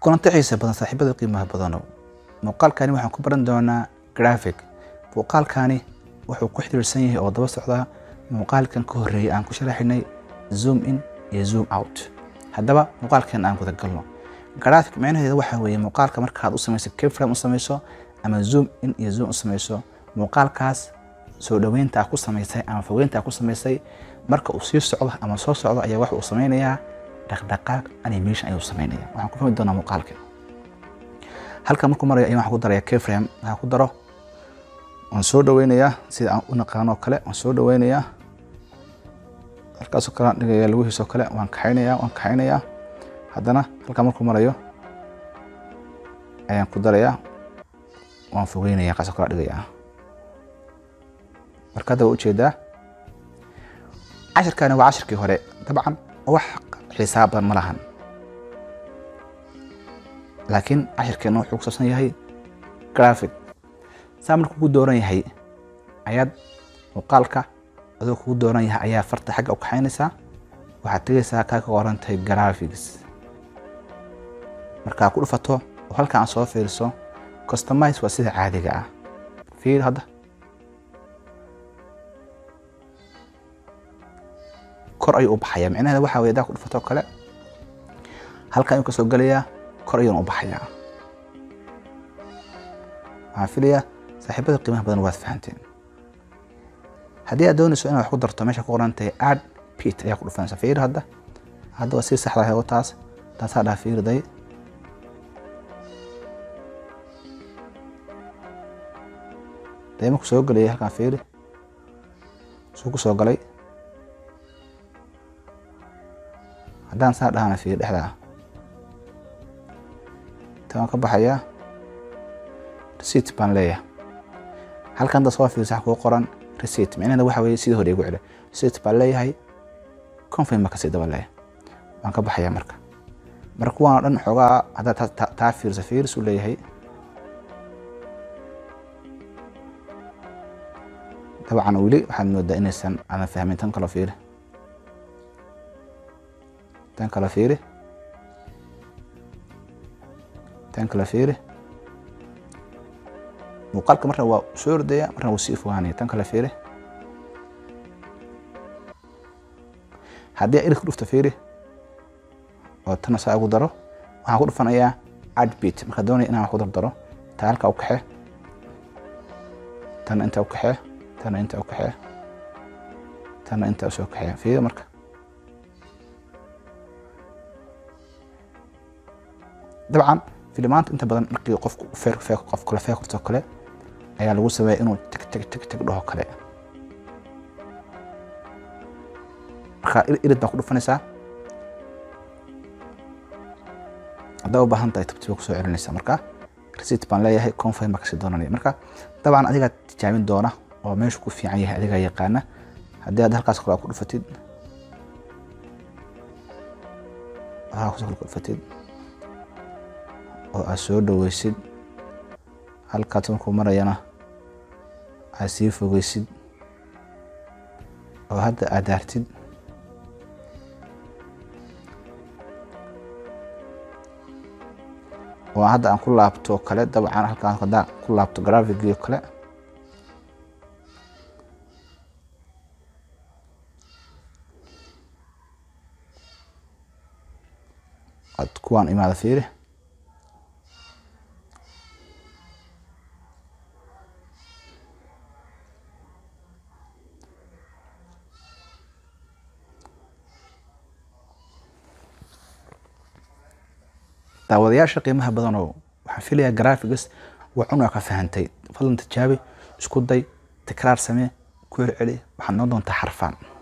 كنت xiisa badan saaxiibada qiimaha badano muuqaalkani waxaan ku baran doonaa graphic muuqaalkani wuxuu ku xiriirsan yahay oo daba socda muuqaalkan ka horeeyay aan ku sharaxnay zoom in iyo zoom out hadaba muuqaalkan aan wada galno graphic macnaheedu waxa weeye muuqaalka marka aad u sameeyso keyframe u sameeyso ama zoom in iyo zoom u sameeyso muuqaalkaas soo dhaweynta ku sameysay ama fogeynta ku sameysay marka uu sii socdo ama soo socdo ayaa wax uu sameynayaa dhaqdhaqaaq animation ayuu sameynayaa waxaan ku fahmi doonaa muuqaalka halka markuu marayo ayaan wax ku darayaa keyframe waxaan ku daro waan soo dhaweynayaa sida aan u naqaano kale waan soo dhaweynayaa halkaas oo kale dhigaya lagu hiiso kale waan kaxaynayaa haddana halka markuu marayo ayaan ku darayaa waan fogeynayaa halkaas oo kale dhigayaa marka daba u jeedaa cashirkani waa cashirkii hore dabcan wax xisaab ma lahan laakiin cashirkeena wuxuu ku saabsan yahay graphic saa markuu ku dooran yahay ayaad muuqaalka adoo kugu dooran yahay ayaa farta xagga u kaxaynaysaa waxaad tegaysaa kaa ka qoran tahay graphics markaa ku dhufato oo halka aan soo fiiriso customize waa sida caadiga ah fiir hadda kor ayuu u baxayaa macnaheedu waxa weeye ku dhufato kale halka ayuu ka soo galayaa kor ayuu u baxayaa waxaan filayaa saaxiibada qiimaha badan waad fahanteen haddii aad doonayso inaad wax ku darto meesha ku qoran tahay add pit ayaa ku dhufanaysaa fiir hadda waa si sax ah taasaa dhaa fiirday dayma ku soo galay halkan fiiri soo ku soo galay haddaan saa dhahana fiir dhexda taan ka baxayaa receipt baan leeyahay halkan da soo fiirsax ku qoran receipt macnaheedu waxa weeye sidii hore igu celi receipt baan leeyahay confirm ma ka sii daba leeyahay waan ka baxayaa marka waan dhan xogaa hadda taa fiirsu leeyahay dabcan weli waxaad moodaa inaysan aan fahmin tan kale fiiri muuqaalka marna waa soo ordaya marna wuu sii fogaanaya tan kale fiiri haddii irid ku dhufto fiiri oo tana saa ugu daro waxaan ku dhufanayaa add bit marka doonaya inaan wax ku dardaro taa halka u kaxe tana inta u kaxe tana inta u kaxe tana inta u soo kaxe fiiri marka dabcan filimaanta inta badan markii qofku qof kale feekurto kale ayaa lagu sameeyaa inuu tag dhaho kale marka irid baa ku dhufanaysaa haddaa u baahan tahay tabtiba ku soo celinaysaa marka receipt baan leeyahay confirm baa kasii doonanaya marka dabcan adigaa tijaabin doona oo meeshu ku fiican yahay adigaa yaqaana haddii aad halkaas kale ku dhufatid oo aad soo dhaweysid halkaas markuu marayana aad sii fogeysid oo hadda aad daartid oo hadda aan ku laabto kale dabcan halkaan haddaan ku laabto graphic kale ad kuwaan imaada fiiri daawadayaasha qiimaha badan oo waxaan filayaa graphics waa cunaa ka fahantay fadlan tijaabi isku day tikraar samee ku celi waxaad noo doontaa xarfaan